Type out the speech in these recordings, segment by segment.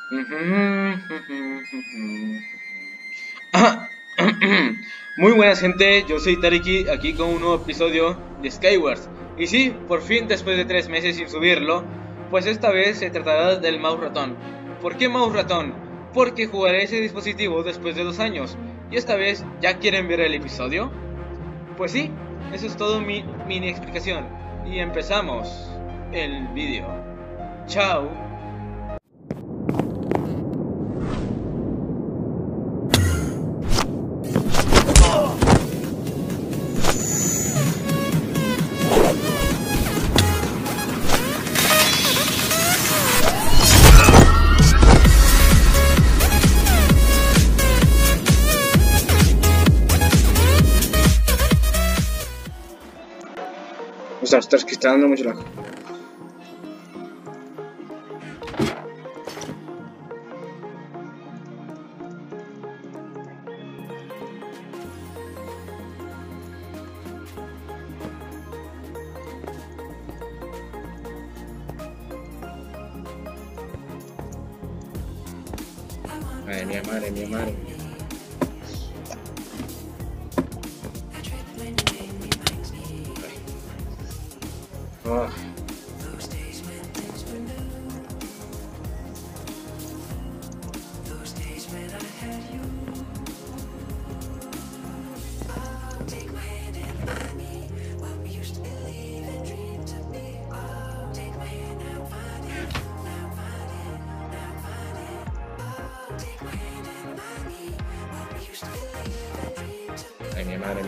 Muy buenas gente, yo soy Tariki, aquí con un nuevo episodio de Skywars. Y sí, por fin después de 3 meses sin subirlo, pues esta vez se tratará del mouse ratón. ¿Por qué mouse ratón? Porque jugaré ese dispositivo después de 2 años. Y esta vez, ¿ya quieren ver el episodio? Pues sí, eso es todo mi mini explicación. Y empezamos el vídeo. Chao. Ostras, que está dando mucho lag. Madre mía. Oh. Ay, mi madre.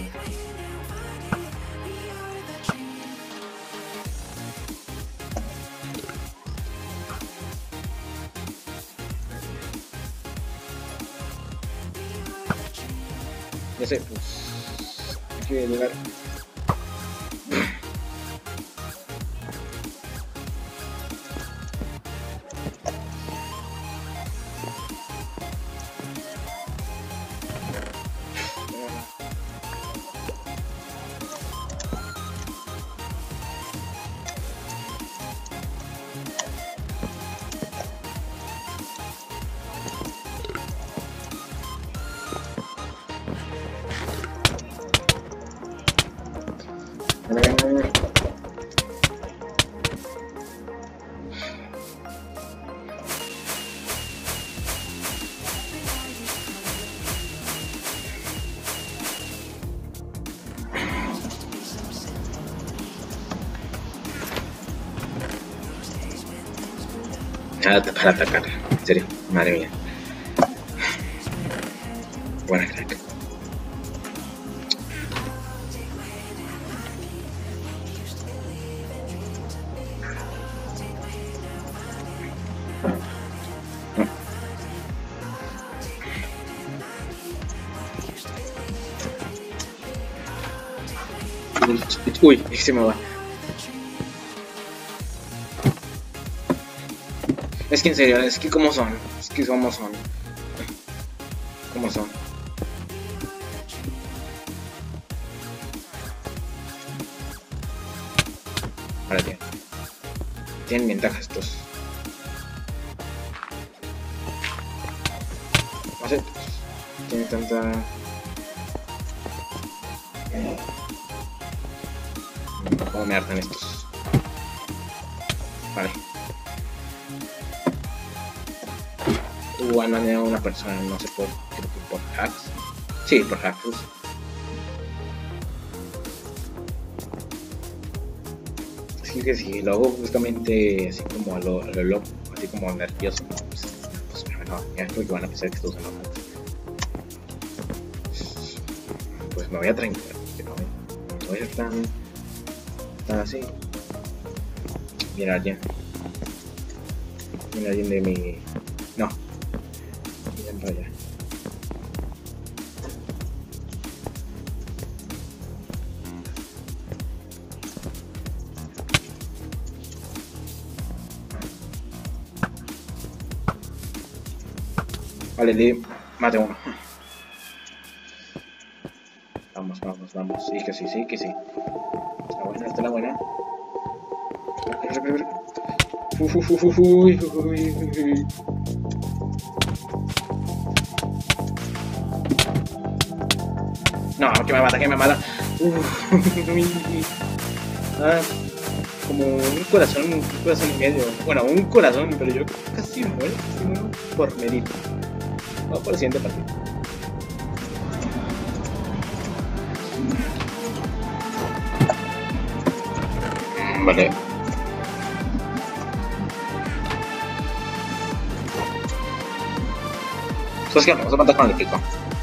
Ya sé, pues hay que llegar. Nada para atacar, en serio, madre mía. Buena crack. Uy, es que se me va. Es que en serio, es que como son. Es que como son. ¿Cómo son? Ahora tío. Tienen ventaja estos. No sé. Tienen tanta. ¿Cómo me hartan estos? Vale. Han dañado a una persona, no sé por, creo que por hacks. Sí, por hacks. Así que si lo hago justamente así como a lo loco, así como nervioso, ¿no? Pues no, ya creo que van a pensar que estoy usando hacks. Pues me voy a tranquilizar, no voy a ser tan así. Mira alguien de mi... No. Miren para allá. Vale, le mate uno. Vamos. Sí que sí. Está buena. Uy. No, que me mata, que me mata. Ah, como un corazón y medio. Bueno, un corazón, pero yo casi muero por medir. Vamos por el siguiente partido. Vale. ¿Sabes qué? Vamos a matar con el pico.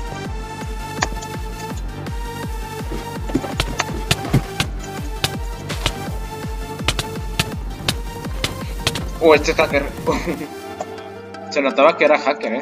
Este hacker. Se notaba que era hacker,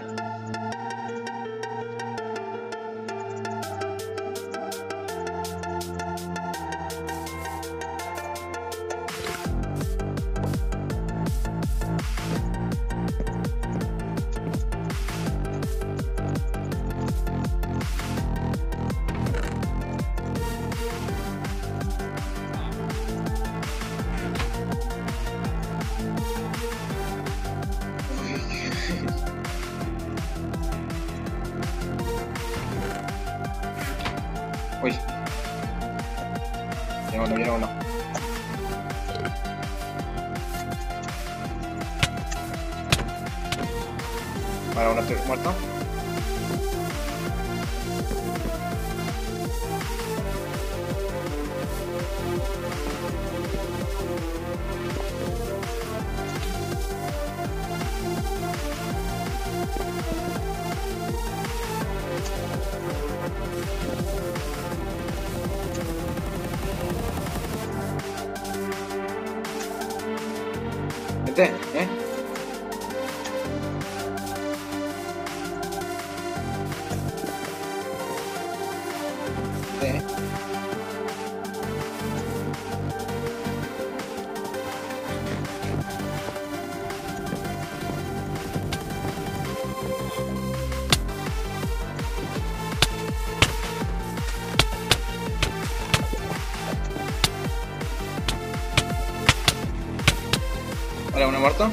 Uy. Viene uno. Vale, uno estoy muerto. Vente, Vale, uno muerto.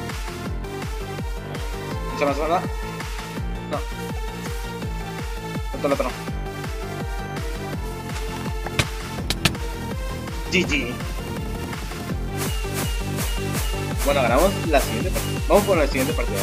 ¿Mucha más bala? No. Otro, otro. GG. Bueno, ganamos la siguiente partida. Vamos por la siguiente partida.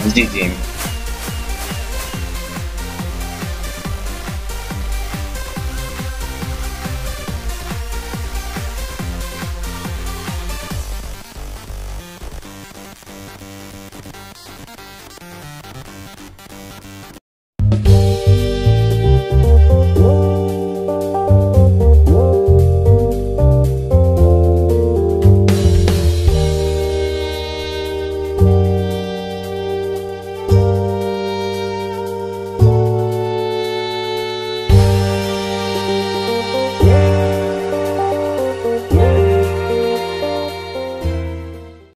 GG.